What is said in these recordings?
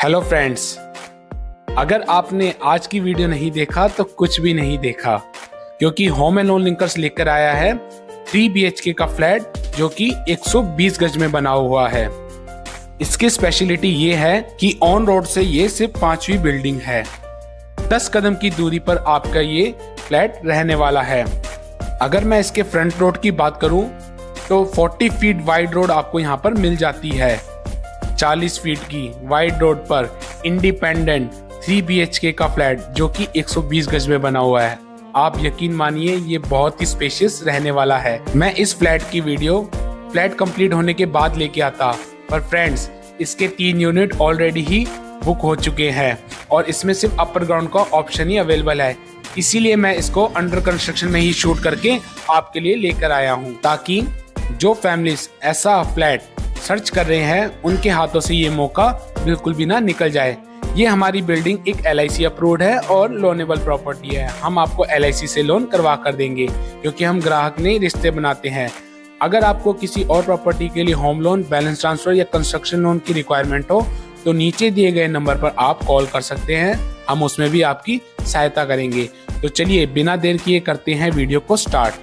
Hello friends, अगर आपने आज की वीडियो नहीं देखा तो कुछ भी नहीं देखा, क्योंकि होम एंड लोन लिंकर्स लेकर आया है 3 BHK का फ्लैट जो कि 120 गज में बना हुआ है। इसकी स्पेशलिटी ये है कि ऑन रोड से ये सिर्फ 5वीं बिल्डिंग है। 10 कदम की दूरी पर आपका ये फ्लैट रहने वाला है। अगर मैं इसके फ्रंट रोड की बात करूं तो 40 फीट वाइड रोड आपको यहाँ पर मिल जाती है। 40 फीट की वाइड रोड पर इंडिपेंडेंट 3 BHK का फ्लैट जो कि 120 गज में बना हुआ है। आप यकीन मानिए ये बहुत ही स्पेशियस रहने वाला है। मैं इस फ्लैट की वीडियो फ्लैट कंप्लीट होने के बाद लेके आता, पर फ्रेंड्स इसके 3 यूनिट ऑलरेडी ही बुक हो चुके हैं और इसमें सिर्फ अपर ग्राउंड का ऑप्शन ही अवेलेबल है। इसीलिए मैं इसको अंडर कंस्ट्रक्शन में ही शूट करके आपके लिए लेकर आया हूँ, ताकि जो फैमिलीज ऐसा फ्लैट सर्च कर रहे हैं उनके हाथों से ये मौका बिल्कुल भी ना निकल जाए। ये हमारी बिल्डिंग एक LIC अप्रूव्ड है और लोनेबल प्रॉपर्टी है। हम आपको LIC से लोन करवा कर देंगे, क्योंकि हम ग्राहक नहीं रिश्ते बनाते हैं। अगर आपको किसी और प्रॉपर्टी के लिए होम लोन, बैलेंस ट्रांसफर या कंस्ट्रक्शन लोन की रिक्वायरमेंट हो तो नीचे दिए गए नंबर पर आप कॉल कर सकते हैं। हम उसमें भी आपकी सहायता करेंगे। तो चलिए बिना देर किए करते हैं वीडियो को स्टार्ट।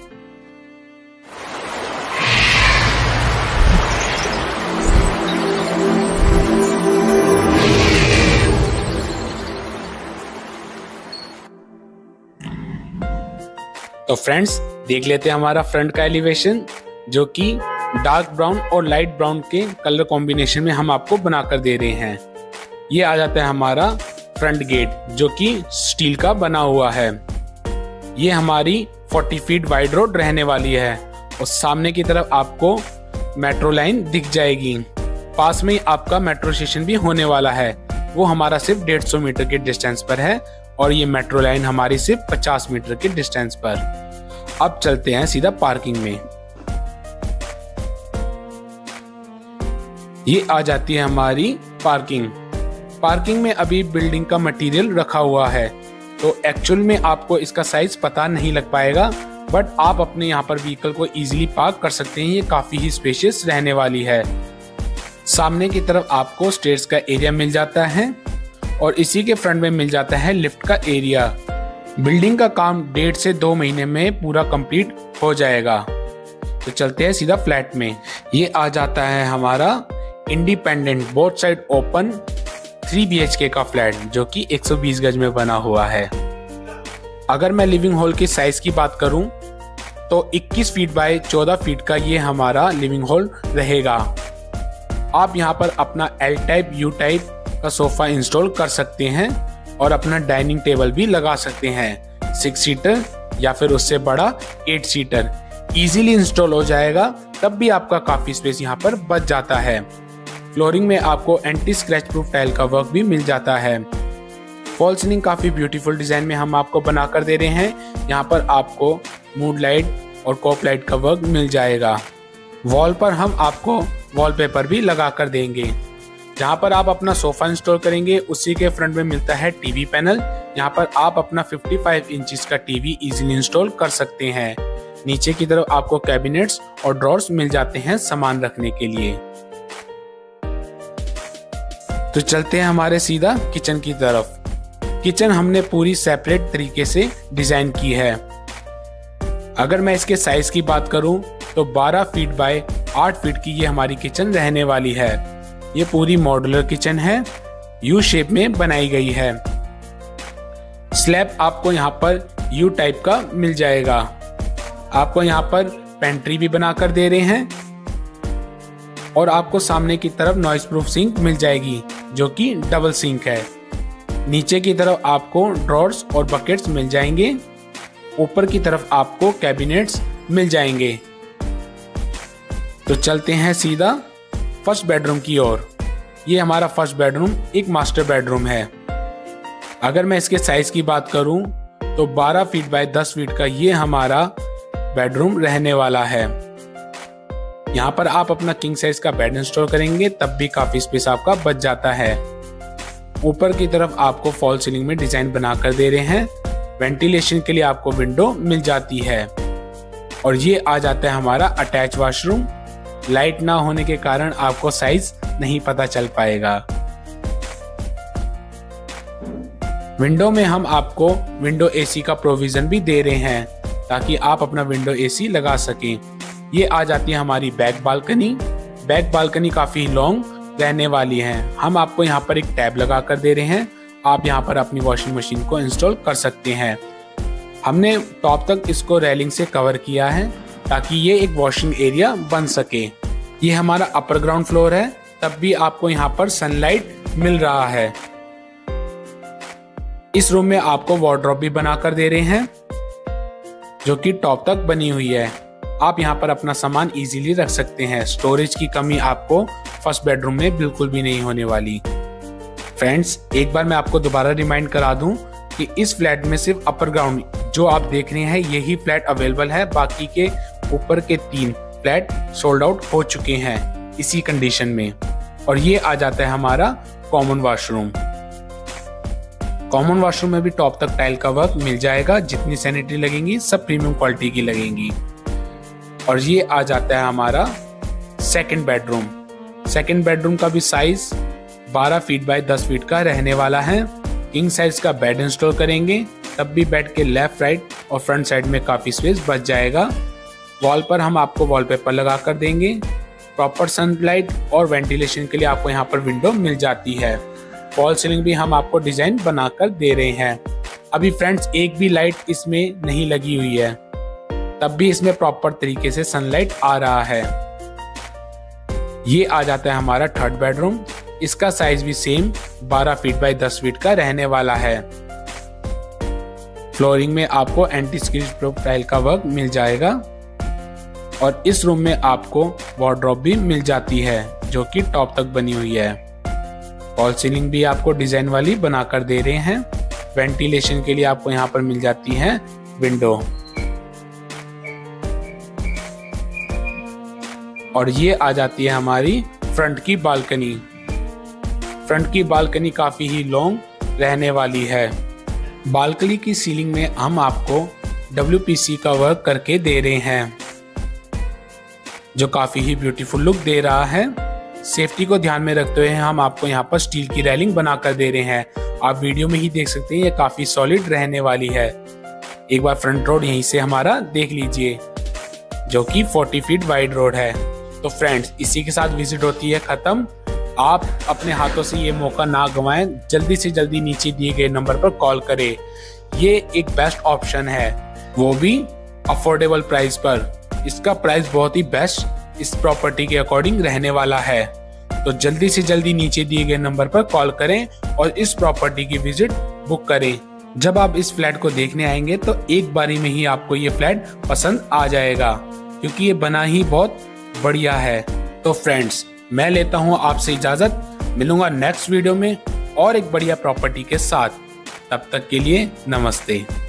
तो फ्रेंड्स देख लेते हैं हमारा फ्रंट का एलिवेशन, जो कि डार्क ब्राउन और लाइट ब्राउन के कलर कॉम्बिनेशन में हम आपको बनाकर दे रहे हैं। ये आ जाता है हमारा फ्रंट गेट जो कि स्टील का बना हुआ है। ये हमारी 40 फीट वाइड रोड रहने वाली है और सामने की तरफ आपको मेट्रो लाइन दिख जाएगी। पास में ही आपका मेट्रो स्टेशन भी होने वाला है। वो हमारा सिर्फ 150 मीटर के डिस्टेंस पर है और ये मेट्रो लाइन हमारी सिर्फ 50 मीटर के डिस्टेंस पर। अब चलते हैं सीधा पार्किंग में। ये आ जाती है हमारी पार्किंग। पार्किंग में अभी बिल्डिंग का मटेरियल रखा हुआ है, तो एक्चुअल में आपको इसका साइज पता नहीं लग पाएगा, बट आप अपने यहाँ पर व्हीकल को इजीली पार्क कर सकते हैं। ये काफी ही स्पेशियस रहने वाली है। सामने की तरफ आपको स्टेयर्स का एरिया मिल जाता है और इसी के फ्रंट में मिल जाता है लिफ्ट का एरिया। बिल्डिंग का काम 1.5 से 2 महीने में पूरा कंप्लीट हो जाएगा। तो चलते हैं सीधा फ्लैट में। ये आ जाता है हमारा independent both side open 3 BHK का फ्लैट जो कि 120 गज में बना हुआ है। अगर मैं लिविंग हॉल की साइज की बात करूं तो 21 फीट बाय 14 फीट का ये हमारा लिविंग हॉल रहेगा। आप यहाँ पर अपना L टाइप U टाइप का सोफा इंस्टॉल कर सकते हैं और अपना डाइनिंग टेबल भी लगा सकते हैं। 6 सीटर या फिर उससे बड़ा 8 सीटर इजीली इंस्टॉल हो जाएगा। तब भी आपका काफी स्पेस यहाँ पर बच जाता है। फ्लोरिंग में आपको एंटी स्क्रैच प्रूफ टाइल का वर्क भी मिल जाता है। फॉल सीलिंग काफी ब्यूटीफुल डिजाइन में हम आपको बनाकर दे रहे हैं। यहाँ पर आपको मूड लाइट और कॉप लाइट का वर्क मिल जाएगा। वॉल पर हम आपको वॉलपेपर भी लगा कर देंगे। जहाँ पर आप अपना सोफा इंस्टॉल करेंगे उसी के फ्रंट में मिलता है टीवी पैनल। यहाँ पर आप अपना 55 इंचेस का टीवी इजीली इंस्टॉल कर सकते हैं। नीचे की तरफ आपको कैबिनेट्स और ड्रॉर्स मिल जाते हैं सामान रखने के लिए। तो चलते हैं हमारे सीधा किचन की तरफ। किचन हमने पूरी सेपरेट तरीके से डिजाइन की है। अगर मैं इसके साइज की बात करूं तो 12 फीट बाय 8 फीट की ये हमारी किचन रहने वाली है। ये पूरी मॉड्यूलर किचन है, U शेप में बनाई गई है। स्लैब आपको यहाँ पर U टाइप का मिल जाएगा। आपको यहाँ पर पेंट्री भी बनाकर दे रहे हैं और आपको सामने की तरफ नॉइज प्रूफ सिंक मिल जाएगी जो कि डबल सिंक है। नीचे की तरफ आपको ड्रॉर्स और बकेट्स मिल जाएंगे। ऊपर की तरफ आपको कैबिनेट्स मिल जाएंगे। तो चलते हैं सीधा फर्स्ट बेडरूम की ओर। ये हमारा फर्स्ट बेडरूम एक मास्टर बेडरूम है। अगर मैं इसके साइज की बात करूं तो 12 फीट बाय 10 फीट का ये हमारा बेडरूम रहने वाला है। यहाँ पर आप अपना किंग साइज का बेड इंस्टॉल करेंगे तब भी काफी स्पेस आपका बच जाता है। ऊपर की तरफ आपको फॉल सीलिंग में डिजाइन बनाकर दे रहे हैं। वेंटिलेशन के लिए आपको विंडो मिल जाती है और ये आ जाता है हमारा अटैच वॉशरूम। लाइट ना होने के कारण आपको साइज नहीं पता चल पाएगा। विंडो में हम आपको विंडो एसी का प्रोविजन भी दे रहे हैं ताकि आप अपना विंडो एसी लगा सकें। ये आ जाती है हमारी बैक बालकनी। बैक बालकनी काफ़ी लॉन्ग रहने वाली है। हम आपको यहाँ पर एक टैब लगा कर दे रहे हैं। आप यहाँ पर अपनी वॉशिंग मशीन को इंस्टॉल कर सकते हैं। हमने टॉप तक इसको रेलिंग से कवर किया है ताकि ये एक वॉशिंग एरिया बन सके। ये हमारा अपर ग्राउंड फ्लोर है, तब भी आपको यहाँ पर सनलाइट मिल रहा है। इस रूम में आपको वार्डरोब भी बनाकर दे रहे हैं जो कि टॉप तक बनी हुई है। आप यहाँ पर अपना सामान इजीली रख सकते हैं। स्टोरेज की कमी आपको फर्स्ट बेडरूम में बिल्कुल भी नहीं होने वाली। फ्रेंड्स, एक बार मैं आपको दोबारा रिमाइंड करा दूं कि इस फ्लैट में सिर्फ अपर ग्राउंड जो आप देख रहे हैं यही फ्लैट अवेलेबल है। बाकी के ऊपर के 3 फ्लैट सोल्ड आउट हो चुके हैं इसी कंडीशन में। और ये आ जाता है हमारा कॉमन वॉशरूम। कॉमन वॉशरूम में भी टॉप तक टाइल का वर्क मिल जाएगा। जितनी सैनिटरी लगेंगी सब प्रीमियम क्वालिटी की लगेंगी। और ये आ जाता है हमारा सेकंड बेडरूम। सेकंड बेडरूम का भी साइज 12 फीट बाय 10 फीट का रहने वाला है। किंग साइज का बेड इंस्टॉल करेंगे, तब भी बेड के लेफ्ट, राइट और फ्रंट साइड में काफी स्पेस बच जाएगा। वॉल पर हम आपको वॉलपेपर लगा कर देंगे। प्रॉपर सनलाइट और वेंटिलेशन के लिए आपको यहाँ पर विंडो मिल जाती है। फॉल सीलिंग भी हम आपको डिजाइन बनाकर दे रहे हैं। अभी फ्रेंड्स एक भी लाइट इसमें नहीं लगी हुई है, तब भी इसमें प्रॉपर तरीके से सनलाइट आ रहा है। ये आ जाता है हमारा थर्ड बेडरूम। इसका साइज भी सेम 12 फीट बाय 10 फीट का रहने वाला है। फ्लोरिंग में आपको एंटी स्क्रीच प्रूफ टाइल का वर्क मिल जाएगा। और इस रूम में आपको वार्डरोब भी मिल जाती है जो कि टॉप तक बनी हुई है। फॉल सीलिंग भी आपको डिजाइन वाली बनाकर दे रहे हैं। वेंटिलेशन के लिए आपको यहाँ पर मिल जाती है विंडो। और ये आ जाती है हमारी फ्रंट की बालकनी। फ्रंट की बालकनी काफी ही लॉन्ग रहने वाली है। बालकनी की सीलिंग में हम आपको WPC का वर्क करके दे रहे हैं जो काफी ही ब्यूटीफुल लुक दे रहा है। सेफ्टी को ध्यान में रखते हुए हम आपको यहाँ पर स्टील की रेलिंग बनाकर दे रहे हैं। आप वीडियो में ही देख सकते हैं ये काफी सॉलिड रहने वाली है। एक बार फ्रंट रोड यहीं से हमारा देख लीजिए जो कि 40 फीट वाइड रोड है। तो फ्रेंड्स, इसी के साथ विजिट होती है खत्म। आप अपने हाथों से ये मौका ना गंवाएं। जल्दी से जल्दी नीचे दिए गए नंबर पर कॉल करें। ये एक बेस्ट ऑप्शन है, वो भी अफोर्डेबल प्राइस पर। इसका प्राइस बहुत ही बेस्ट इस प्रॉपर्टी के अकॉर्डिंग रहने वाला है। तो जल्दी से जल्दी नीचे दिए गए नंबर पर कॉल करें और इस प्रॉपर्टी की विजिट बुक करें। जब आप इस फ्लैट को देखने आएंगे तो एक बारी में ही आपको ये फ्लैट पसंद आ जाएगा क्योंकि ये बना ही बहुत बढ़िया है। तो फ्रेंड्स, मैं लेता हूँ आपसे इजाजत। मिलूंगा नेक्स्ट वीडियो में और एक बढ़िया प्रॉपर्टी के साथ। तब तक के लिए नमस्ते।